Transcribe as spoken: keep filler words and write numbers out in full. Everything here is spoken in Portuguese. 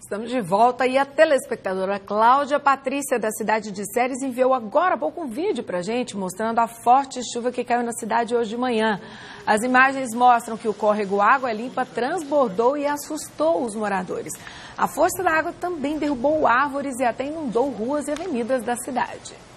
Estamos de volta e a telespectadora Cláudia Patrícia, da cidade de Ceres, enviou agora há pouco um vídeo para a gente mostrando a forte chuva que caiu na cidade hoje de manhã. As imagens mostram que o córrego Água Limpa transbordou e assustou os moradores. A força da água também derrubou árvores e até inundou ruas e avenidas da cidade.